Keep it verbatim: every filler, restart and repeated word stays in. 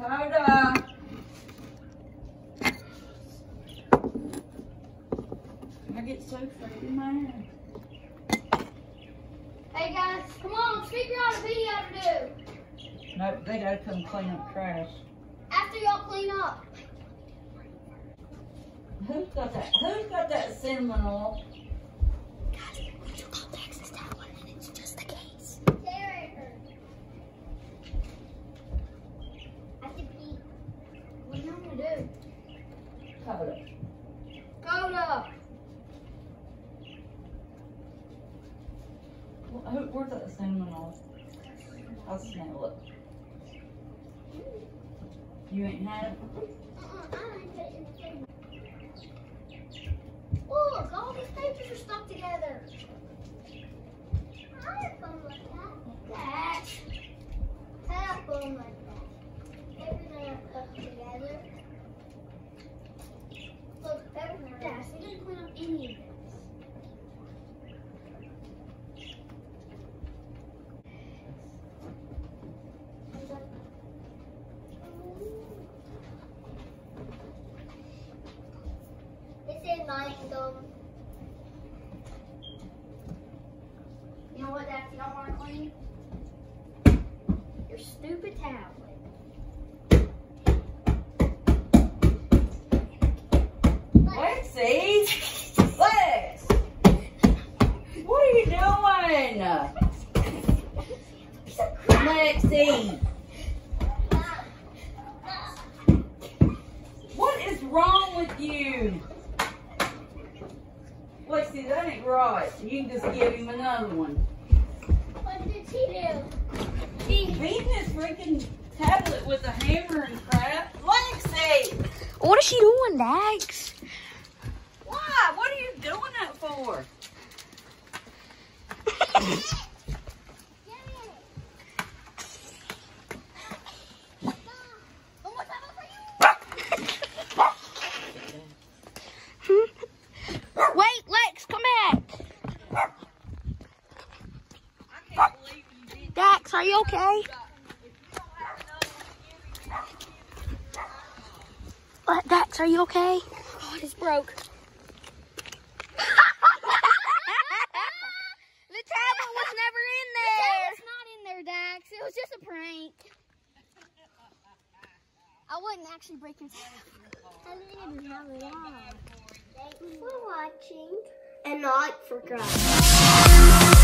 Dakota. I get so freaking mad. Hey guys, come on, figure out a video to do. Nope, they gotta come clean up trash. After y'all clean up. Who's got that? Who's got that cinnamon oil? Guys, we do contacts this tablet and it's just the case. Tater. I have to pee. What do you want me to do? Dakota. Dakota. Well, who, where's that cinnamon oil? I'll smell it. You ain't had it? Uh-uh, I ain't put it in the table. Look, all these papers are stuck together. I have fun like that. That. I have fun like that. Everything are stuck together. Look, everything. Yes, we didn't clean up any of this. Gum. You know what, Dax, you don't want to clean? Your stupid tablet. Lexi! Lex! What are you doing? Lexi! What is wrong with you? Lexi, that ain't right. You can just give him another one. What did he do? He beat his freaking tablet with a hammer and crap. Lexi! What is she doing, Dax? Why? What are you doing that for? Wait, Lex, come back. I can't believe you did. Dax, are you okay? What, Dax, are you okay? God, it's broke. The tablet was never in there. The tablet's not in there, Dax. It was just a prank. I wouldn't actually break your tablet. I didn't even have it on. Thanks for watching and not forgot.